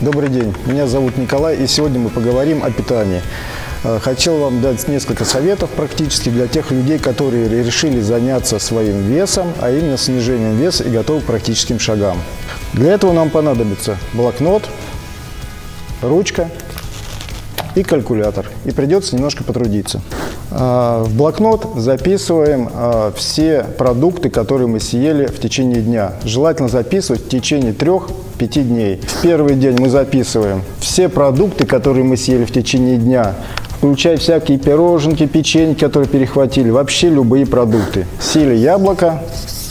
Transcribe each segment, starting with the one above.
Добрый день, меня зовут Николай, и сегодня мы поговорим о питании. Хотел вам дать несколько советов практически для тех людей, которые решили заняться своим весом, а именно снижением веса и готовы к практическим шагам. Для этого нам понадобится блокнот, ручка и калькулятор. И придется немножко потрудиться. В блокнот записываем все продукты, которые мы съели в течение дня. Желательно записывать в течение 3-5 дней. В первый день мы записываем все продукты, которые мы съели в течение дня, включая всякие пироженки, печеньки, которые перехватили, вообще любые продукты. Съели яблоко,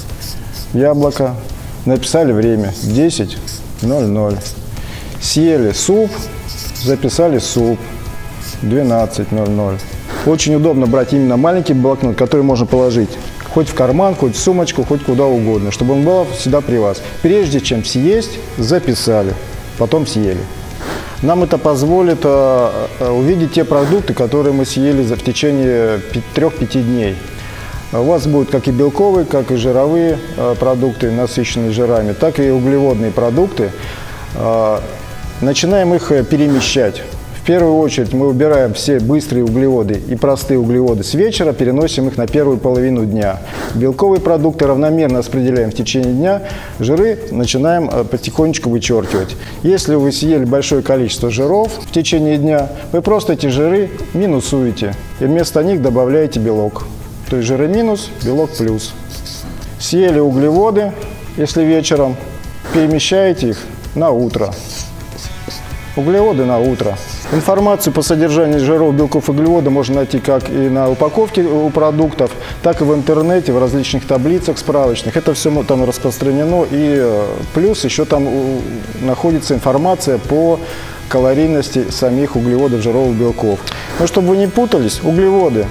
написали время 10:00. Съели суп, записали суп 12:00. Очень удобно брать именно маленький блокнот, который можно положить хоть в карман, хоть в сумочку, хоть куда угодно, чтобы он был всегда при вас. Прежде чем съесть, записали, потом съели. Нам это позволит увидеть те продукты, которые мы съели в течение 3-5 дней. У вас будут как и белковые, как и жировые продукты, насыщенные жирами, так и углеводные продукты. Начинаем их перемещать. В первую очередь мы убираем все быстрые углеводы и простые углеводы с вечера, переносим их на первую половину дня. Белковые продукты равномерно распределяем в течение дня, жиры начинаем потихонечку вычеркивать. Если вы съели большое количество жиров в течение дня, вы просто эти жиры минусуете и вместо них добавляете белок. То есть жиры минус, белок плюс. Съели углеводы, если вечером, перемещаете их на утро. Углеводы на утро. Информацию по содержанию жиров, белков и углеводов можно найти как и на упаковке у продуктов, так и в интернете, в различных таблицах справочных. Это все там распространено. И плюс еще там находится информация по калорийности самих углеводов, жиров и белков. Но чтобы вы не путались, углеводы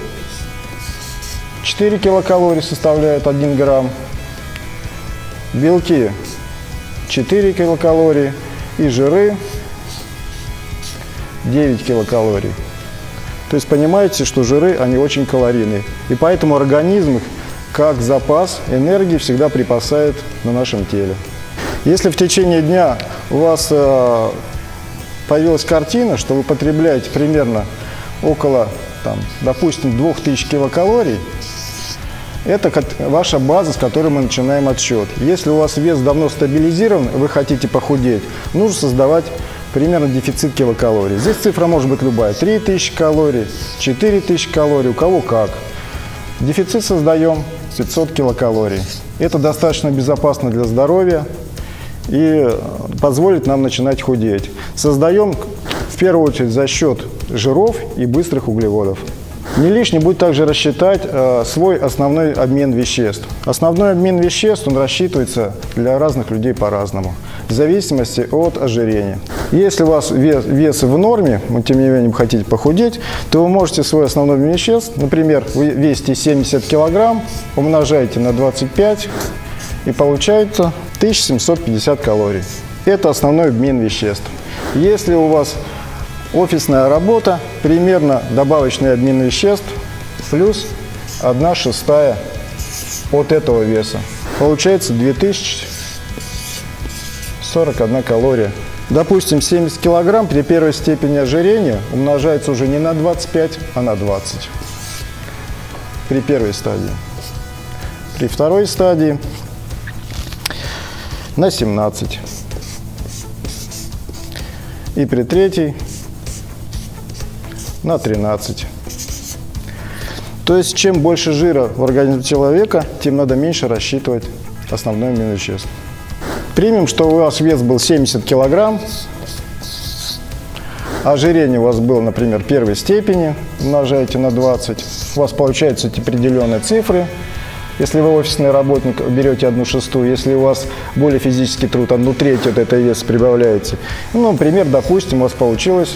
4 килокалории составляют 1 грамм, белки 4 килокалории и жиры 9 килокалорий. То есть понимаете, что жиры, они очень калорийные. И поэтому организм их как запас энергии всегда припасает на нашем теле. Если в течение дня у вас появилась картина, что вы потребляете примерно около, допустим, 2000 килокалорий, это ваша база, с которой мы начинаем отсчет. Если у вас вес давно стабилизирован, вы хотите похудеть, нужно создавать примерно дефицит килокалорий. Здесь цифра может быть любая. 3000 калорий, 4000 калорий, у кого как. Дефицит создаем 500 килокалорий. Это достаточно безопасно для здоровья и позволит нам начинать худеть. Создаем в первую очередь за счет жиров и быстрых углеводов. Не лишним будет также рассчитать свой основной обмен веществ. Основной обмен веществ, он рассчитывается для разных людей по-разному, в зависимости от ожирения. Если у вас вес в норме, но тем не менее хотите похудеть, то вы можете свой основной обмен веществ, например, вы весите 70 килограмм, умножаете на 25 и получается 1750 калорий. Это основной обмен веществ. Если у вас офисная работа, примерно добавочный обмен веществ плюс 1/6 от этого веса. Получается 2041 калория. Допустим, 70 килограмм при первой степени ожирения умножается уже не на 25, а на 20. При первой стадии. При второй стадии на 17. И при третьей на 13. То есть, чем больше жира в организме человека, тем надо меньше рассчитывать основной обмен веществ. Примем, что у вас вес был 70 килограмм, ожирение у вас было, например, первой степени, умножаете на 20, у вас получаются эти определенные цифры. Если вы офисный работник, берете 1/6, если у вас более физический труд, 1/3 от этого веса прибавляете. Ну, например, допустим, у вас получилось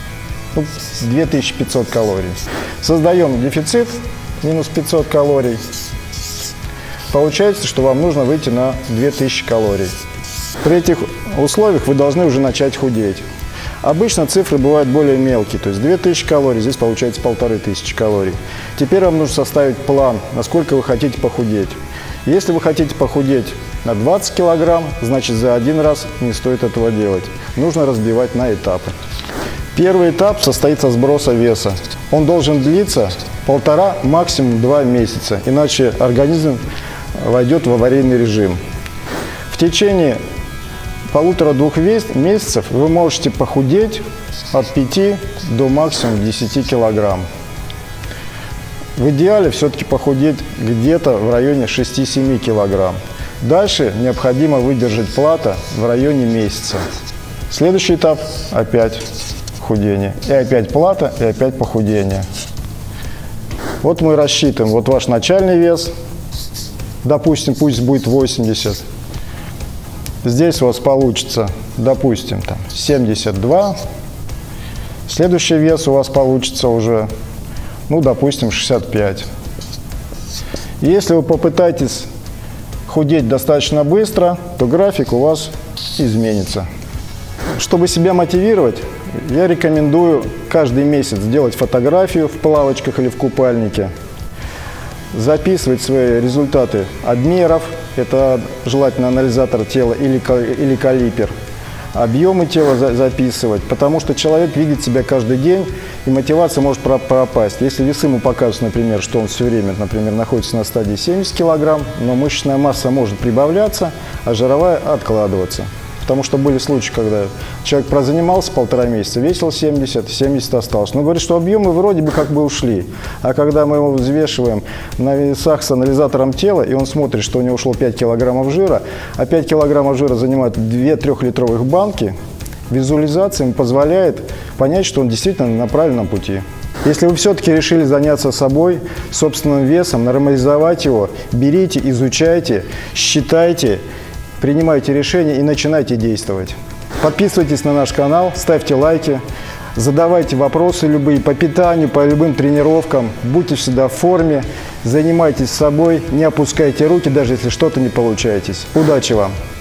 2500 калорий. Создаем дефицит, минус 500 калорий. Получается, что вам нужно выйти на 2000 калорий. При этих условиях вы должны уже начать худеть. Обычно цифры бывают более мелкие, то есть 2000 калорий, здесь получается 1500 калорий. Теперь вам нужно составить план, насколько вы хотите похудеть. Если вы хотите похудеть на 20 килограмм, значит за один раз не стоит этого делать. Нужно разбивать на этапы. Первый этап состоит со сброса веса. Он должен длиться 1,5, максимум 2 месяца, иначе организм войдет в аварийный режим. В течение 1,5-2 месяцев вы можете похудеть от 5 до максимум 10 килограмм. В идеале все-таки похудеть где-то в районе 6-7 килограмм. Дальше необходимо выдержать плато в районе месяца. Следующий этап – опять худение. И опять плато, и опять похудение. Вот мы рассчитываем. Вот ваш начальный вес. Допустим, пусть будет 80. Здесь у вас получится, допустим, там 72. Следующий вес у вас получится уже, ну, допустим, 65. Если вы попытаетесь худеть достаточно быстро, то график у вас изменится. Чтобы себя мотивировать, я рекомендую каждый месяц делать фотографию в плавочках или в купальнике, записывать свои результаты обмеров, это желательно анализатор тела или калипер, объемы тела записывать, потому что человек видит себя каждый день, и мотивация может пропасть. Если весы ему покажут, например, что он все время, например, находится на стадии 70 килограмм, но мышечная масса может прибавляться, а жировая откладываться. Потому что были случаи, когда человек прозанимался 1,5 месяца, весил 70 осталось. Но говорит, что объемы вроде бы как бы ушли. А когда мы его взвешиваем на весах с анализатором тела, и он смотрит, что у него ушло 5 килограммов жира, а 5 килограммов жира занимают 2 3-литровых банки, визуализация ему позволяет понять, что он действительно на правильном пути. Если вы все-таки решили заняться собой, собственным весом, нормализовать его, берите, изучайте, считайте, принимайте решения и начинайте действовать. Подписывайтесь на наш канал, ставьте лайки, задавайте вопросы любые по питанию, по любым тренировкам. Будьте всегда в форме, занимайтесь собой, не опускайте руки, даже если что-то не получаетесь. Удачи вам!